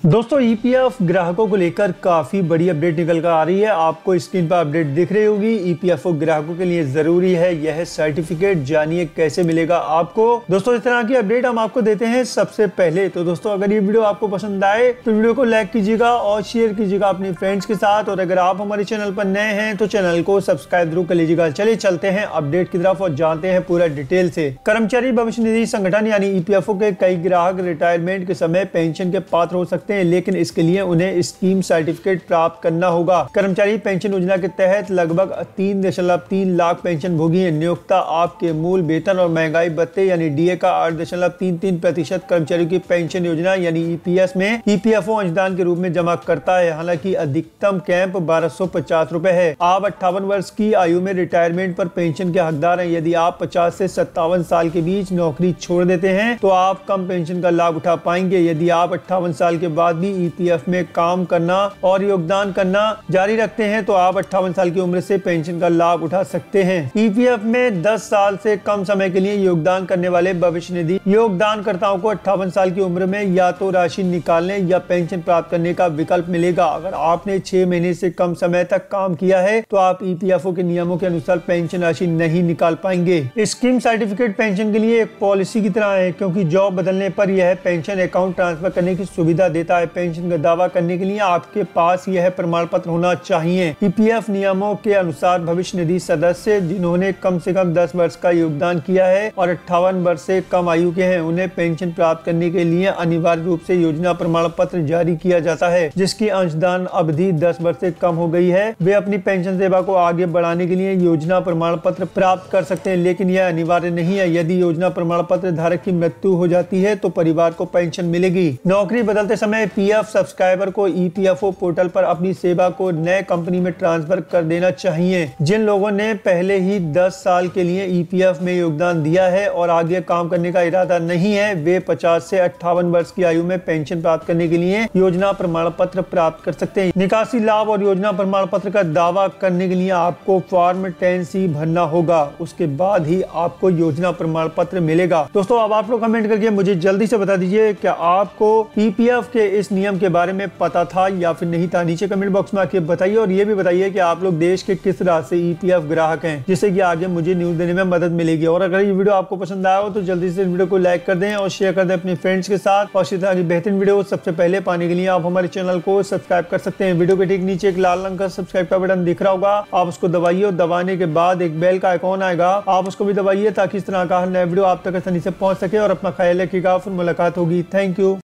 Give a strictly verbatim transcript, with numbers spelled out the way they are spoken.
दोस्तों ईपीएफ ग्राहकों को लेकर काफी बड़ी अपडेट निकल कर आ रही है। आपको स्क्रीन पर अपडेट दिख रही होगी। ईपीएफओ ग्राहकों के लिए जरूरी है यह सर्टिफिकेट। जानिए कैसे मिलेगा आपको। दोस्तों इस तरह की अपडेट हम आपको देते हैं सबसे पहले। तो दोस्तों अगर ये वीडियो आपको पसंद आए तो वीडियो को लाइक कीजिएगा और शेयर कीजिएगा अपने फ्रेंड्स के साथ। और अगर आप हमारे चैनल पर नए हैं तो चैनल को सब्सक्राइब जरूर कर लीजिएगा। चलिए चलते हैं अपडेट की तरफ और जानते हैं पूरा डिटेल से। कर्मचारी भविष्य निधि संगठन यानी ईपीएफओ के कई ग्राहक रिटायरमेंट के समय पेंशन के पात्र हो सकते हैं, लेकिन इसके लिए उन्हें स्कीम सर्टिफिकेट प्राप्त करना होगा। कर्मचारी पेंशन योजना के तहत लगभग तीन दशमलव तीन लाख पेंशन भोगी नियोक्ता आपके मूल वेतन और महंगाई भत्ते यानी डीए का आठ दशमलव तीन तीन प्रतिशत कर्मचारियों की पेंशन योजना यानी ईपीएस में ईपीएफओ अंशदान के रूप में जमा करता है। हालांकि अधिकतम कैंप बारह सौ पचास रूपए है। आप अट्ठावन वर्ष की आयु में रिटायरमेंट पर पेंशन के हकदार हैं। यदि आप पचास से सत्तावन साल के बीच नौकरी छोड़ देते हैं तो आप कम पेंशन का लाभ उठा पाएंगे। यदि आप अट्ठावन साल के बाद भी ईपीएफ में काम करना और योगदान करना जारी रखते हैं तो आप अट्ठावन साल की उम्र से पेंशन का लाभ उठा सकते हैं। ईपीएफ में दस साल से कम समय के लिए योगदान करने वाले भविष्य निधि योगदानकर्ताओं को अट्ठावन साल की उम्र में या तो राशि निकालने या पेंशन प्राप्त करने का विकल्प मिलेगा। अगर आपने छह महीने से कम समय तक काम किया है तो आप ईपीएफओ के नियमों के अनुसार पेंशन राशि नहीं निकाल पाएंगे। स्कीम सर्टिफिकेट पेंशन के लिए एक पॉलिसी की तरह है, क्योंकि जॉब बदलने पर यह पेंशन अकाउंट ट्रांसफर करने की सुविधा देता है। पेंशन का दावा करने के लिए आपके पास यह प्रमाण पत्र होना चाहिए। ईपीएफ नियमों के अनुसार भविष्य निधि सदस्य जिन्होंने कम से कम दस वर्ष का योगदान किया है और अट्ठावन वर्ष से कम आयु के हैं, उन्हें पेंशन प्राप्त करने के लिए अनिवार्य रूप से योजना प्रमाण पत्र जारी किया जाता है। जिसकी अंशदान अवधि दस वर्ष से कम हो गई है, वे अपनी पेंशन सेवा को आगे बढ़ाने के लिए योजना प्रमाण पत्र प्राप्त कर सकते हैं, लेकिन यह अनिवार्य नहीं है। यदि योजना प्रमाण पत्र धारक की मृत्यु हो जाती है तो परिवार को पेंशन मिलेगी। नौकरी बदलते समय पीएफ सब्सक्राइबर को ईपीएफओ पोर्टल पर अपनी सेवा को नए कंपनी में ट्रांसफर कर देना चाहिए। जिन लोगों ने पहले ही दस साल के लिए ईपीएफ में योगदान दिया है और आगे काम करने का इरादा नहीं है, वे पचास से अट्ठावन वर्ष की आयु में पेंशन प्राप्त करने के लिए योजना प्रमाण पत्र प्राप्त कर सकते हैं। निकासी लाभ और योजना प्रमाण पत्र का दावा करने के लिए आपको फॉर्म टेन सी भरना होगा। उसके बाद ही आपको योजना प्रमाण पत्र मिलेगा। दोस्तों अब आप लोग कमेंट करके मुझे जल्दी से बता दीजिए, क्या आपको ईपीएफ के इस नियम के बारे में पता था या फिर नहीं था। नीचे कमेंट बॉक्स में आके बताइए और ये भी बताइए कि आप लोग देश के किस राज्य से ईपीएफ ग्राहक हैं, जिससे कि आगे मुझे न्यूज देने में मदद मिलेगी। और अगर ये वीडियो आपको पसंद आया हो तो जल्दी से इस वीडियो को लाइक कर दें और शेयर कर दें अपने फ्रेंड्स के साथ। और इसी तरह की बेहतरीन वीडियो सबसे पहले पाने के लिए आप हमारे चैनल को सब्सक्राइब कर सकते हैं। वीडियो के ठीक नीचे एक लाल रंग का सब्सक्राइब का बटन दिख रहा होगा, आप उसको दबाइए और दबाने के बाद एक बेल का आइकॉन आएगा, आप उसको भी दबाइए ताकि इस तरह का हर नया वीडियो आप तक आसानी से पहुंच सके। और अपना ख्याल रखिएगा, फिर मुलाकात होगी। Thank you.